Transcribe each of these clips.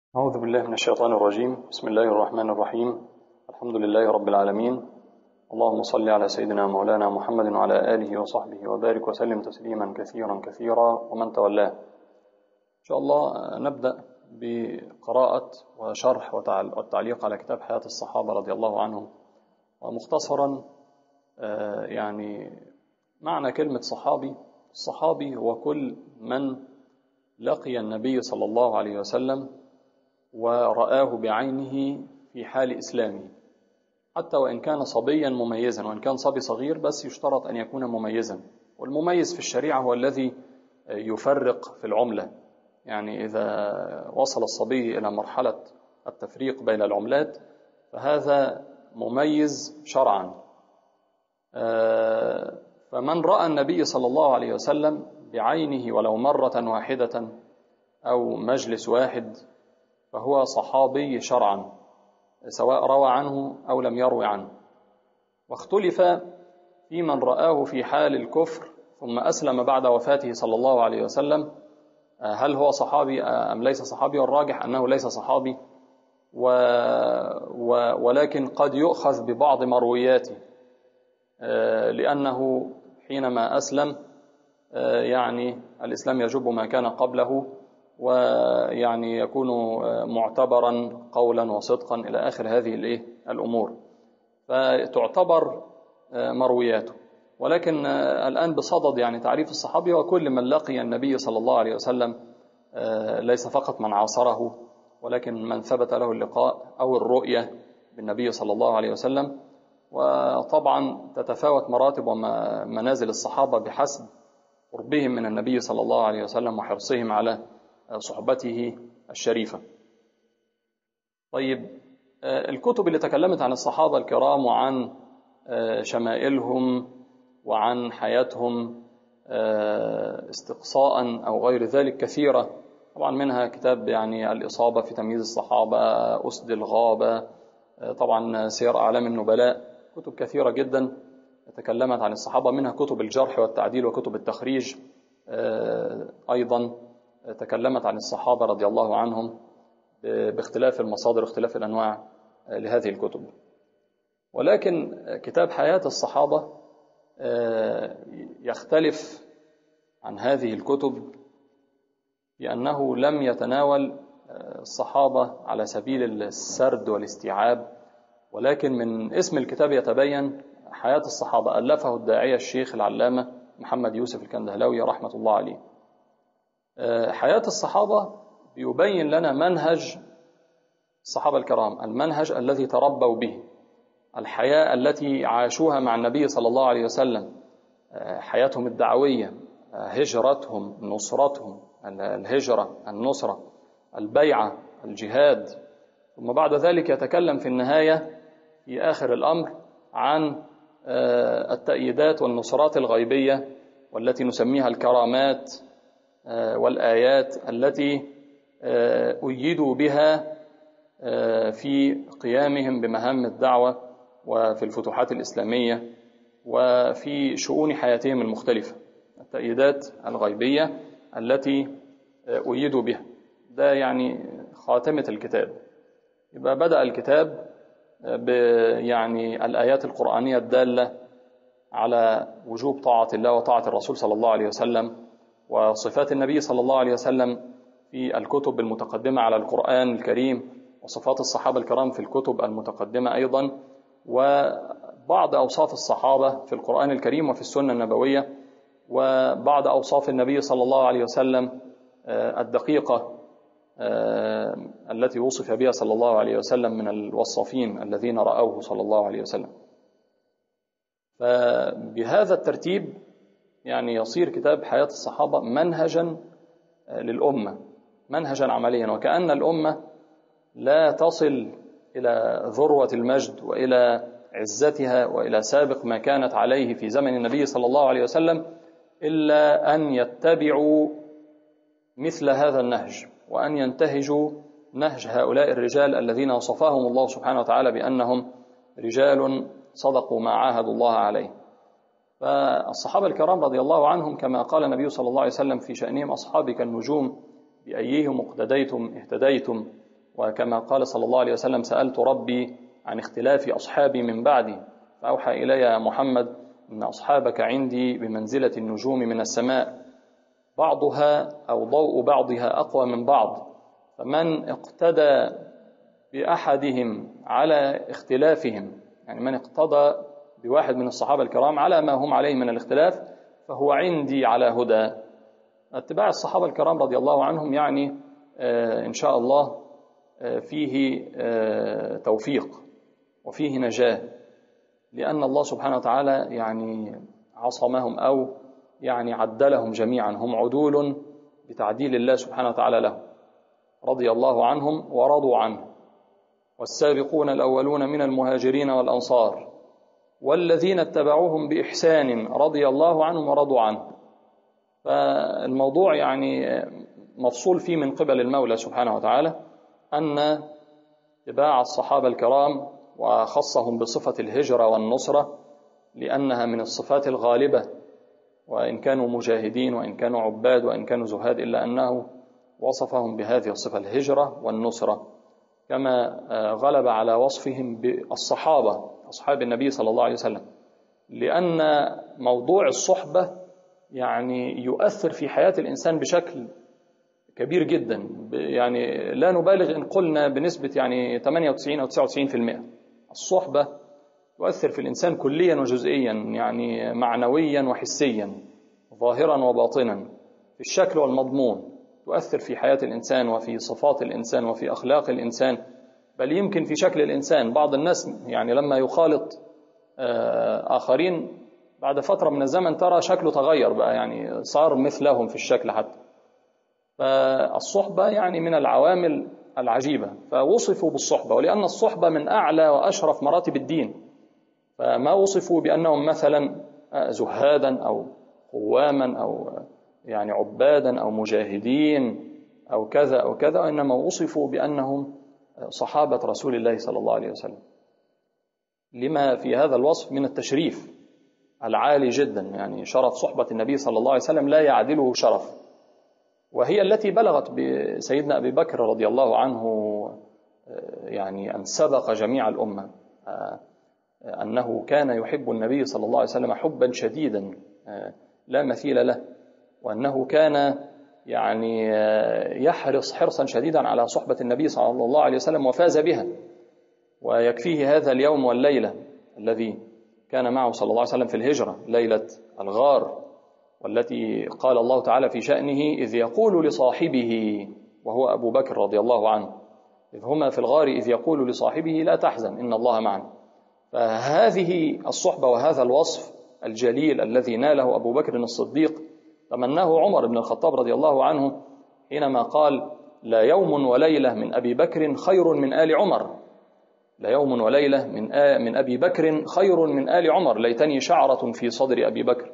أعوذ بالله من الشيطان الرجيم. بسم الله الرحمن الرحيم. الحمد لله رب العالمين. اللهم صل على سيدنا مولانا محمد وعلى آله وصحبه وبارك وسلم تسليما كثيرا كثيرا ومن تولاه. إن شاء الله نبدأ بقراءة وشرح والتعليق على كتاب حياة الصحابة رضي الله عنهم. ومختصرا معنى كلمة صحابي: الصحابي هو كل من لقي النبي صلى الله عليه وسلم ورآه بعينه في حال إسلامه، حتى وإن كان صبيا مميزا، وإن كان صبي صغير بس يشترط أن يكون مميزا. والمميز في الشريعة هو الذي يفرق في العملة، يعني إذا وصل الصبي إلى مرحلة التفريق بين العملات فهذا مميز شرعا. فمن رأى النبي صلى الله عليه وسلم بعينه ولو مرة واحدة أو مجلس واحد فهو صحابي شرعا، سواء روى عنه أو لم يروي عنه. واختلف في من رآه في حال الكفر ثم أسلم بعد وفاته صلى الله عليه وسلم، هل هو صحابي أم ليس صحابي؟ والراجح أنه ليس صحابي، ولكن قد يؤخذ ببعض مروياته، لأنه حينما أسلم الإسلام يجب ما كان قبله، يكون معتبرا قولا وصدقا إلى آخر هذه الأمور، فتعتبر مروياته. ولكن الآن بصدد تعريف الصحابي وكل من لقي النبي صلى الله عليه وسلم، ليس فقط من عاصره ولكن من ثبت له اللقاء أو الرؤية بالنبي صلى الله عليه وسلم. وطبعا تتفاوت مراتب ومنازل الصحابة بحسب قربهم من النبي صلى الله عليه وسلم وحرصهم على صحبته الشريفة. طيب، الكتب اللي تكلمت عن الصحابة الكرام وعن شمائلهم وعن حياتهم استقصاء أو غير ذلك كثيرة، طبعا منها كتاب الإصابة في تمييز الصحابة، أسد الغابة، طبعا سير أعلام النبلاء، كتب كثيرة جدا تكلمت عن الصحابة، منها كتب الجرح والتعديل وكتب التخريج أيضا تكلمت عن الصحابة رضي الله عنهم باختلاف المصادر واختلاف الأنواع لهذه الكتب. ولكن كتاب حياة الصحابة يختلف عن هذه الكتب لأنه لم يتناول الصحابة على سبيل السرد والاستيعاب، ولكن من اسم الكتاب يتبين حياة الصحابة. ألفه الداعية الشيخ العلامة محمد يوسف الكندهلاوي رحمة الله عليه. حياة الصحابة يبين لنا منهج الصحابة الكرام، المنهج الذي تربوا به، الحياة التي عاشوها مع النبي صلى الله عليه وسلم، حياتهم الدعوية، هجرتهم، نصرتهم، الهجرة، النصرة، البيعة، الجهاد. ثم بعد ذلك يتكلم في النهاية في آخر الأمر عن التأييدات والنصرات الغيبية والتي نسميها الكرامات والآيات التي أيدوا بها في قيامهم بمهام الدعوة وفي الفتوحات الإسلامية وفي شؤون حياتهم المختلفة، التأييدات الغيبية التي أيدوا بها. ده خاتمة الكتاب. يبقى بدأ الكتاب الآيات القرآنية الدالة على وجوب طاعة الله وطاعة الرسول صلى الله عليه وسلم، وصفات النبي صلى الله عليه وسلم في الكتب المتقدمة على القرآن الكريم، وصفات الصحابة الكرام في الكتب المتقدمة أيضا، وبعض أوصاف الصحابة في القرآن الكريم وفي السنة النبوية، وبعض أوصاف النبي صلى الله عليه وسلم الدقيقة التي وصف بها صلى الله عليه وسلم من الوصافين الذين رأوه صلى الله عليه وسلم. فبهذا الترتيب يصير كتاب حياة الصحابة منهجا للأمة، منهجا عمليا، وكأن الأمة لا تصل إلى ذروة المجد وإلى عزتها وإلى سابق ما كانت عليه في زمن النبي صلى الله عليه وسلم إلا أن يتبعوا مثل هذا النهج، وأن ينتهجوا نهج هؤلاء الرجال الذين وصفهم الله سبحانه وتعالى بأنهم رجال صدقوا ما عاهدوا الله عليه. فالصحابة الكرام رضي الله عنهم كما قال النبي صلى الله عليه وسلم في شأنهم: أصحابي كالنجوم بأيهم اقتديتم اهتديتم. وكما قال صلى الله عليه وسلم: سألت ربي عن اختلاف أصحابي من بعدي فأوحى إلي يا محمد إن أصحابك عندي بمنزلة النجوم من السماء، بعضها أو ضوء بعضها أقوى من بعض، فمن اقتدى بأحدهم على اختلافهم، يعني من اقتدى بواحد من الصحابة الكرام على ما هم عليه من الاختلاف فهو عندي على هدى. اتباع الصحابة الكرام رضي الله عنهم يعني إن شاء الله فيه توفيق وفيه نجاة، لأن الله سبحانه وتعالى يعني عصمهم أو يعني عدلهم جميعا، هم عدول بتعديل الله سبحانه وتعالى لهم، رضي الله عنهم ورضوا عنه. والسابقون الأولون من المهاجرين والأنصار والذين اتبعوهم بإحسان رضي الله عنهم ورضوا عنه. فالموضوع يعني مفصول فيه من قبل المولى سبحانه وتعالى أن اتباع الصحابة الكرام وخصهم بصفة الهجرة والنصرة لأنها من الصفات الغالبة، وإن كانوا مجاهدين وإن كانوا عباد وإن كانوا زهاد إلا أنه وصفهم بهذه الصفة الهجرة والنصرة، كما غلب على وصفهم بالصحابة أصحاب النبي صلى الله عليه وسلم، لأن موضوع الصحبة يعني يؤثر في حياة الإنسان بشكل كبير جدا، يعني لا نبالغ إن قلنا بنسبة يعني 98 أو 99%. الصحبة تؤثر في الإنسان كليا وجزئيا، يعني معنويا وحسيا، ظاهرا وباطنا، في الشكل والمضمون، تؤثر في حياة الإنسان وفي صفات الإنسان وفي أخلاق الإنسان، بل يمكن في شكل الإنسان. بعض الناس يعني لما يخالط آخرين بعد فترة من الزمن ترى شكله تغير بقى، يعني صار مثلهم في الشكل حتى. فالصحبة يعني من العوامل العجيبة، فوصفوا بالصحبة، ولأن الصحبة من أعلى وأشرف مراتب الدين، فما وصفوا بأنهم مثلا زهادا أو قواما أو يعني عبادا أو مجاهدين أو كذا أو كذا، وإنما وصفوا بأنهم صحابة رسول الله صلى الله عليه وسلم، لما في هذا الوصف من التشريف العالي جدا. يعني شرف صحبة النبي صلى الله عليه وسلم لا يعدله شرف، وهي التي بلغت بسيدنا أبي بكر رضي الله عنه يعني أن سبق جميع الأمة، أنه كان يحب النبي صلى الله عليه وسلم حبا شديدا لا مثيل له، وأنه كان يعني يحرص حرصا شديدا على صحبة النبي صلى الله عليه وسلم وفاز بها. ويكفيه هذا اليوم والليلة الذي كان معه صلى الله عليه وسلم في الهجرة، ليلة الغار، والتي قال الله تعالى في شأنه: إذ يقول لصاحبه، وهو أبو بكر رضي الله عنه، إذ هما في الغار إذ يقول لصاحبه لا تحزن إن الله معنا. فهذه الصحبة وهذا الوصف الجليل الذي ناله أبو بكر الصديق تمناه عمر بن الخطاب رضي الله عنه حينما قال: لا يوم وليلة من أبي بكر خير من آل عمر، لا يوم وليلة من أبي بكر خير من آل عمر، ليتني شعرة في صدر أبي بكر.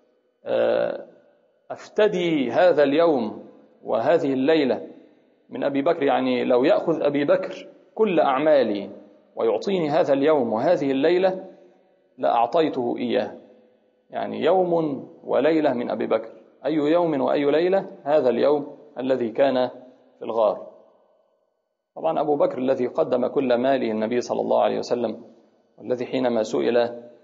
أفتدي هذا اليوم وهذه الليلة من أبي بكر، يعني لو يأخذ أبي بكر كل أعمالي ويعطيني هذا اليوم وهذه الليلة لأعطيته إياه. يعني يوم وليلة من أبي بكر، أي يوم وأي ليلة؟ هذا اليوم الذي كان في الغار. طبعا أبو بكر الذي قدم كل ماله النبي صلى الله عليه وسلم، والذي حينما سئل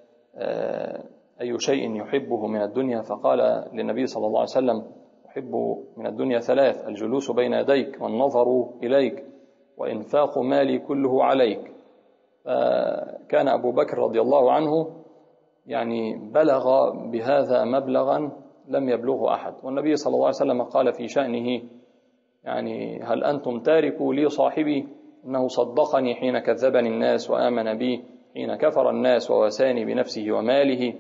أي شيء يحبه من الدنيا فقال للنبي صلى الله عليه وسلم: أحب من الدنيا ثلاث: الجلوس بين يديك والنظر إليك وإنفاق مالي كله عليك. فكان أبو بكر رضي الله عنه يعني بلغ بهذا مبلغا لم يبلغه أحد. والنبي صلى الله عليه وسلم قال في شأنه: يعني هل أنتم تاركوا لي صاحبي؟ إنه صدقني حين كذبني الناس وآمن بي حين كفر الناس وواساني بنفسه وماله.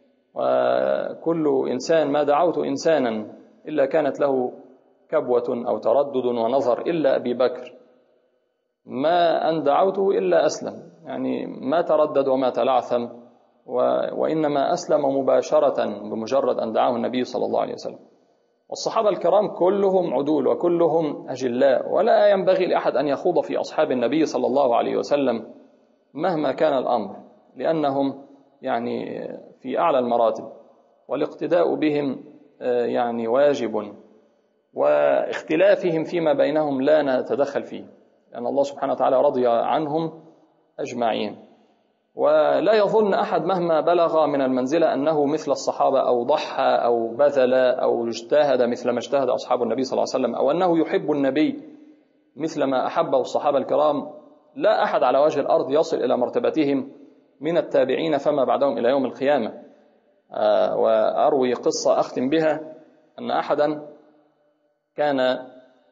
وكل إنسان ما دعوت إنسانا إلا كانت له كبوة أو تردد ونظر إلا أبي بكر، ما أن دعوته إلا أسلم، يعني ما تردد وما تلعثم، وإنما أسلم مباشرة بمجرد أن دعاه النبي صلى الله عليه وسلم. والصحابة الكرام كلهم عدول وكلهم أجلاء، ولا ينبغي لأحد أن يخوض في أصحاب النبي صلى الله عليه وسلم مهما كان الأمر، لأنهم يعني في أعلى المراتب، والاقتداء بهم يعني واجب، واختلافهم فيما بينهم لا نتدخل فيه، لأن الله سبحانه وتعالى رضي عنهم أجمعين. ولا يظن أحد مهما بلغ من المنزلة أنه مثل الصحابة أو ضحى أو بذل أو اجتهد مثل ما اجتهد أصحاب النبي صلى الله عليه وسلم، أو أنه يحب النبي مثل ما أحبه الصحابة الكرام. لا أحد على وجه الأرض يصل إلى مرتبتهم من التابعين فما بعدهم إلى يوم القيامة. وأروي قصة أختم بها، أن أحدا كان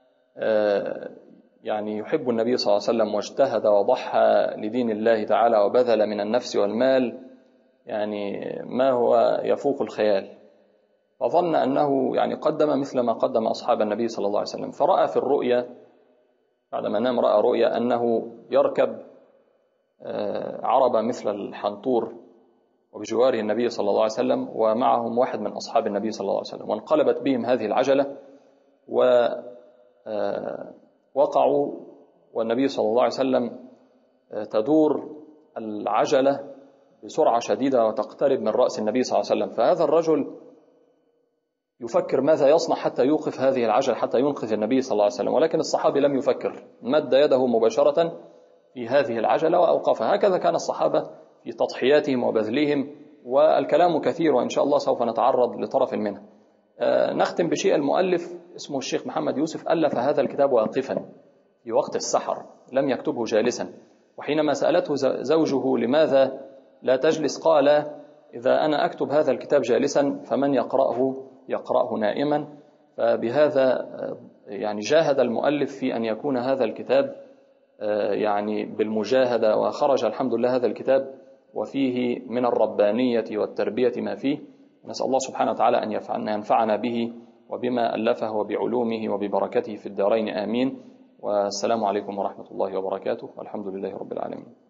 يعني يحب النبي صلى الله عليه وسلم واجتهد وضحى لدين الله تعالى وبذل من النفس والمال يعني ما هو يفوق الخيال، فظن أنه يعني قدم مثل ما قدم أصحاب النبي صلى الله عليه وسلم. فرأى في الرؤيا بعدما نام رأى رؤيا أنه يركب عربة مثل الحنطور وبجواره النبي صلى الله عليه وسلم ومعهم واحد من أصحاب النبي صلى الله عليه وسلم، وانقلبت بهم هذه العجلة ووقعوا والنبي صلى الله عليه وسلم تدور العجلة بسرعة شديدة وتقترب من رأس النبي صلى الله عليه وسلم. فهذا الرجل يفكر ماذا يصنع حتى يوقف هذه العجلة حتى ينقذ النبي صلى الله عليه وسلم، ولكن الصحابي لم يفكر، مد يده مباشرة في هذه العجلة وأوقفها. هكذا كان الصحابة في تضحياتهم وبذلهم، والكلام كثير وإن شاء الله سوف نتعرض لطرف منه. نختم بشيء. المؤلف اسمه الشيخ محمد يوسف ألف هذا الكتاب واقفا في وقت السحر، لم يكتبه جالسا. وحينما سألته زوجه لماذا لا تجلس قال إذا أنا أكتب هذا الكتاب جالسا فمن يقرأه نائما. فبهذا يعني جاهد المؤلف في أن يكون هذا الكتاب يعني بالمجاهدة، وخرج الحمد لله هذا الكتاب وفيه من الربانية والتربية ما فيه. نسأل الله سبحانه وتعالى أن ينفعنا به وبما ألفه وبعلومه وببركته في الدارين آمين. والسلام عليكم ورحمة الله وبركاته، والحمد لله رب العالمين.